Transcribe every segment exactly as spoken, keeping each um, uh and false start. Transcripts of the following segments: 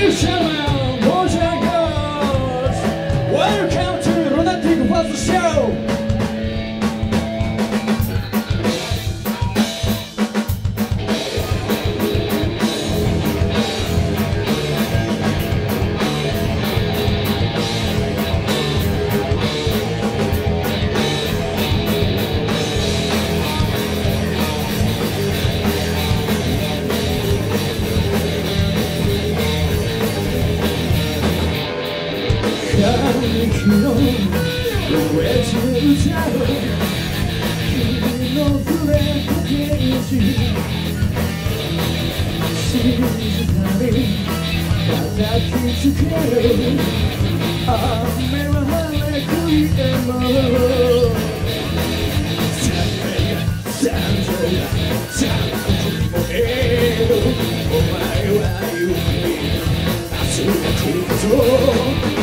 Welcome to Lunatic Fast Show! の上で歌う君の触れた天使静かに叩きつける雨は晴れくいても三度が三度もえるお前は夢に明日が来るぞ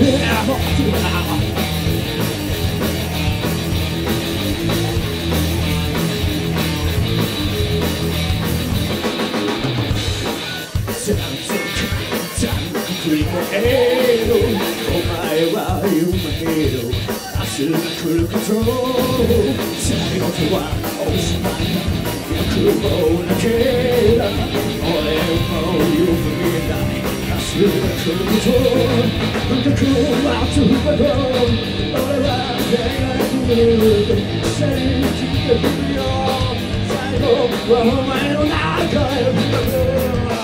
お前は夢見る明日が来ること最後とはおしまいだ欲望だけだ俺も夢見ない明日が来ること深く待つほど俺は手が来る信じてくるよ最後はお前の中へ深く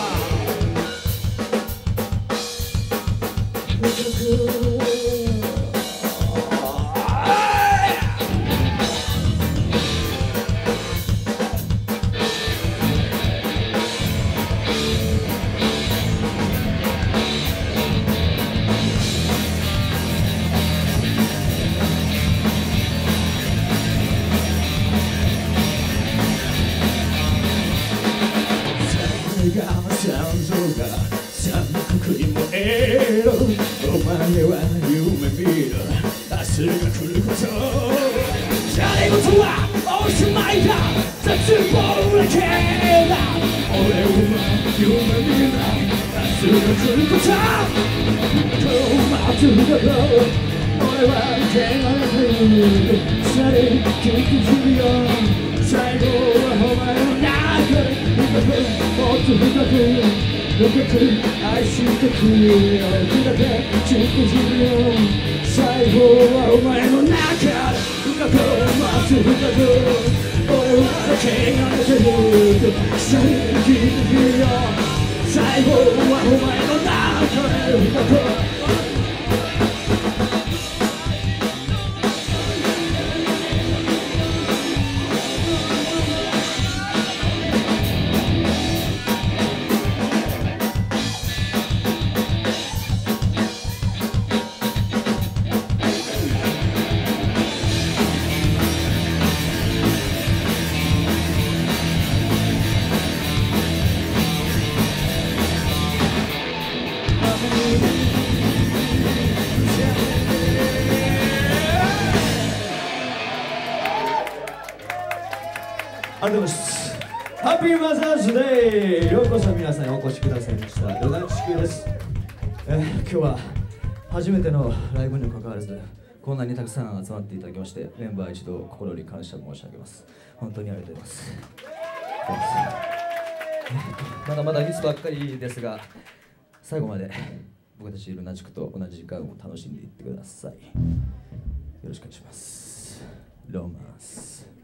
お前は夢見る明日が来ること誰事はおしまいだ絶望だけだ俺は夢見ない明日が来ること今日待つだろう俺は手が来るされ聞いてくるよ最後はお前の中で深くもっと深く深く愛してくれよだけちょっとするよ最後はお前の中で深く待つ深く俺は手が出てる下に聞いてくれよ最後はお前の中で深くありがとうございます。ハッピーマザーズデー。ようこそ皆さんお越しくださいました。ルナチキです、えー、今日は初めてのライブにもかかわらずこんなにたくさん集まっていただきましてメンバー一同心に感謝申し上げます。本当にありがとうございます。まだまだミスばっかりですが最後まで僕たちルナチクと同じ時間を楽しんでいってください。よろしくお願いします。ロマンス